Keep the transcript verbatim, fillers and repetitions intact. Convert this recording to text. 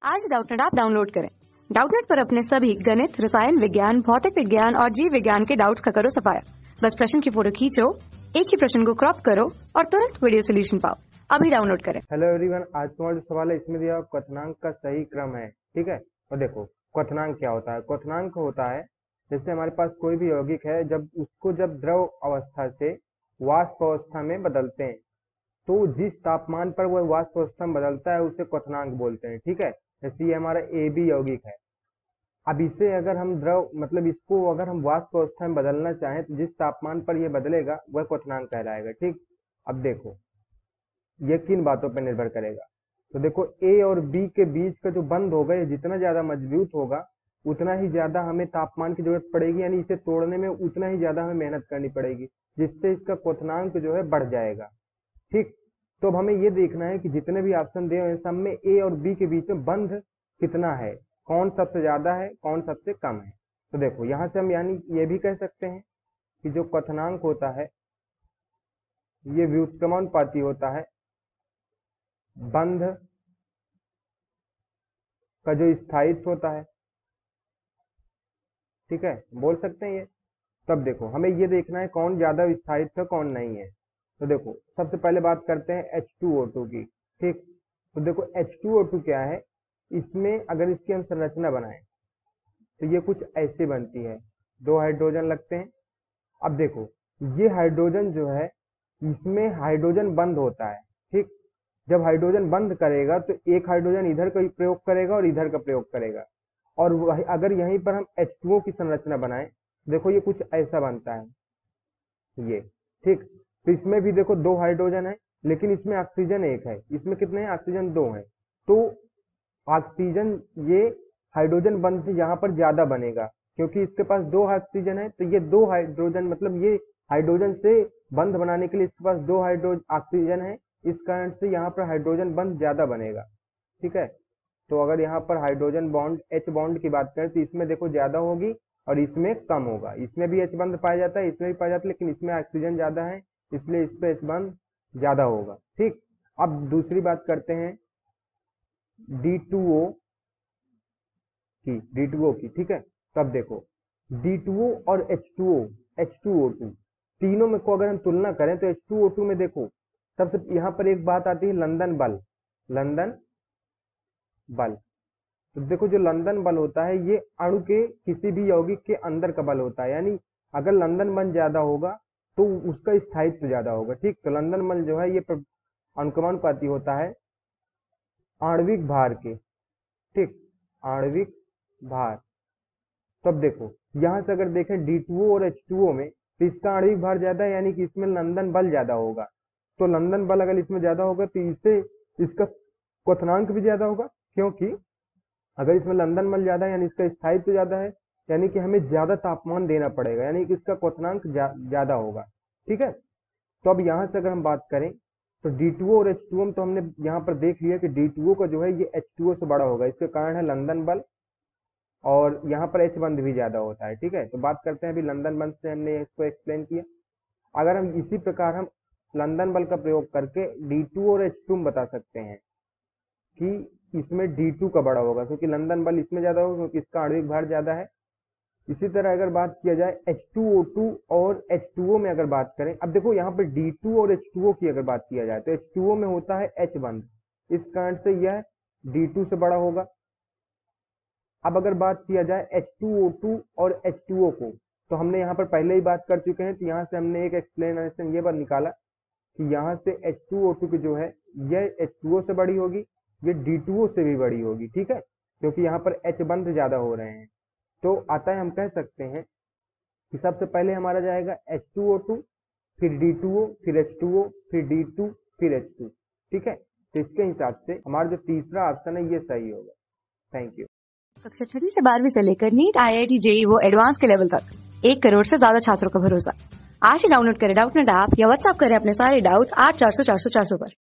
आज Doubtnut app download करें। Doubtnut पर अपने सभी गणित, रसायन विज्ञान, भौतिक विज्ञान और जीव विज्ञान के डाउट्स का करो सफाया। बस प्रश्न की फोटो खींचो, एक ही प्रश्न को क्रॉप करो और तुरंत वीडियो सोल्यूशन पाओ। अभी डाउनलोड करें। हेलो एवरीवन, आज तुम्हारा जो सवाल है इसमें दिया क्वथनांक का सही क्रम है। ठीक है, और देखो क्वथनांक क्या होता है। क्वथनांक होता है जैसे हमारे पास कोई भी यौगिक है, जब उसको जब द्रव अवस्था से वाष्प अवस्था में बदलते हैं तो जिस तापमान पर वह वाष्प अवस्था में बदलता है उसे क्वथनांक बोलते हैं। ठीक है, जैसे ये हमारा ए बी यौगिक है। अब इसे अगर हम द्रव मतलब इसको अगर हम वाष्प अवस्था में बदलना चाहें तो जिस तापमान पर यह बदलेगा वह क्वथनांक कहलाएगा। ठीक, अब देखो ये किन बातों पर निर्भर करेगा। तो देखो ए और बी के बीच का जो बंध होगा ये जितना ज्यादा मजबूत होगा उतना ही ज्यादा हमें तापमान की जरूरत पड़ेगी, यानी इसे तोड़ने में उतना ही ज्यादा हमें मेहनत करनी पड़ेगी, जिससे इसका क्वथनांक जो है बढ़ जाएगा। ठीक, तो अब हमें ये देखना है कि जितने भी ऑप्शन दिए हैं सब में ए और बी के बीच में बंध कितना है, कौन सबसे ज्यादा है, कौन सबसे कम है। तो देखो यहाँ से हम यानी ये भी कह सकते हैं कि जो क्वथनांक होता है ये व्युत्क्रमानुपाती होता है बंध का जो स्थायित्व होता है। ठीक है, बोल सकते हैं ये। तब देखो हमें ये देखना है कौन ज्यादा स्थायित्व है कौन नहीं है। तो देखो सबसे पहले बात करते हैं एच टू ओ टू की। ठीक, तो देखो एच टू ओ टू क्या है, इसमें अगर इसकी हम संरचना बनाएं तो ये कुछ ऐसे बनती है, दो हाइड्रोजन लगते हैं। अब देखो ये हाइड्रोजन जो है इसमें हाइड्रोजन बंद होता है। ठीक, जब हाइड्रोजन बंद करेगा तो एक हाइड्रोजन इधर का प्रयोग करेगा और इधर का प्रयोग करेगा, और अगर यहीं पर हम एच टू ओ की संरचना बनाएं देखो ये कुछ ऐसा बनता है ये। ठीक, तो इसमें भी देखो दो हाइड्रोजन है लेकिन इसमें ऑक्सीजन एक है, इसमें कितने हैं, ऑक्सीजन दो हैं। तो ऑक्सीजन ये हाइड्रोजन बंध से यहाँ पर ज्यादा बनेगा क्योंकि इसके पास दो ऑक्सीजन है, तो ये दो हाइड्रोजन मतलब ये हाइड्रोजन से बंध बनाने के लिए इसके पास दो हाइड्रोजन ऑक्सीजन है, इस कारण से यहाँ पर हाइड्रोजन बंध ज्यादा बनेगा। ठीक है, तो अगर यहाँ पर हाइड्रोजन बॉन्ड एच बॉन्ड की बात करें तो इसमें देखो ज्यादा होगी और इसमें कम होगा। इसमें भी एच बंध पाया जाता है, इसमें भी पाया जाता है, लेकिन इसमें ऑक्सीजन ज्यादा है इसलिए इस पे एच बंध ज्यादा होगा। ठीक, अब दूसरी बात करते हैं डी टू ओ की डी टू ओ की। ठीक है, तब देखो डी टू ओ और H two O H two O two तीनों में को अगर हम तुलना करें तो एच टू ओ टू में देखो सबसे यहाँ पर एक बात आती है लंदन बल। लंदन बल, तो देखो जो लंदन बल होता है ये अणु के किसी भी यौगिक के अंदर का बल होता है, यानी अगर लंदन बल ज्यादा होगा तो उसका स्थायित्व ज्यादा होगा। ठीक, तो लंदन बल जो है ये अनुक्रमानुपाती होता है आणविक भार के। ठीक, आणविक भार। तब देखो यहां से अगर देखें डी टू ओ और एच टू ओ में तो इसका आणविक भार ज्यादा है, यानी कि इसमें लंदन बल ज्यादा होगा। तो लंदन बल अगर इसमें ज्यादा होगा तो इससे इसका क्वथनांक भी ज्यादा होगा, क्योंकि अगर इसमें लंदन बल ज्यादा है यानी इसका स्थायित्व ज्यादा है, यानी कि हमें ज्यादा तापमान देना पड़ेगा, यानी कि इसका क्वथनांक ज्यादा होगा। ठीक है, तो अब यहाँ से अगर हम बात करें तो डी टू ओ और एच टू ओ में तो हमने यहाँ पर देख लिया कि डी टू ओ का जो है ये एच टू ओ से बड़ा होगा, इसके कारण है लंदन बल, और यहाँ पर एच बंध भी ज्यादा होता है। ठीक है, तो बात करते हैं अभी लंदन बंध से, हमने इसको एक्सप्लेन किया। अगर हम इसी प्रकार हम लंदन बल का प्रयोग करके डी टू और एच टू में बता सकते हैं कि इसमें डी टू का बड़ा होगा, क्योंकि लंदन बल इसमें ज्यादा होगा क्योंकि इसका आणविक भार ज्यादा है। इसी तरह अगर बात किया जाए एच टू ओ टू और एच टू ओ में अगर बात करें, अब देखो यहाँ पर डी टू और एच टू ओ की अगर बात किया जाए तो एच टू ओ में होता है एच बंध, इस कारण से यह डी टू से बड़ा होगा। अब अगर बात किया जाए एच टू ओ टू और एच टू ओ को, तो हमने यहाँ पर पहले ही बात कर चुके हैं, तो यहाँ से हमने एक एक्सप्लेनेशन ये बात निकाला कि यहाँ से एच टू ओ टू की जो है यह एच टू ओ से बड़ी होगी, ये डी टू ओ से भी बड़ी होगी। ठीक है, क्योंकि यहाँ पर एच बंध ज्यादा हो रहे हैं। तो आता है हम कह सकते हैं कि सबसे पहले हमारा जाएगा एच टू ओ टू, फिर डी टू ओ, फिर एच टू ओ, फिर डी टू, फिर एच टू। ठीक है, तो इसके हिसाब से हमारा जो तीसरा ऑप्शन है ये सही होगा। Thank you. कक्षा छठी से बारहवीं से लेकर NEET, I I T, JEE वो एडवांस के लेवल तक एक करोड़ से ज्यादा छात्रों का भरोसा। आज ही डाउनलोड करें डाउटनेट ऐप या व्हाट्सएप करें अपने सारे डाउट्स आठ चार सौ चार सौ चार सौ पर।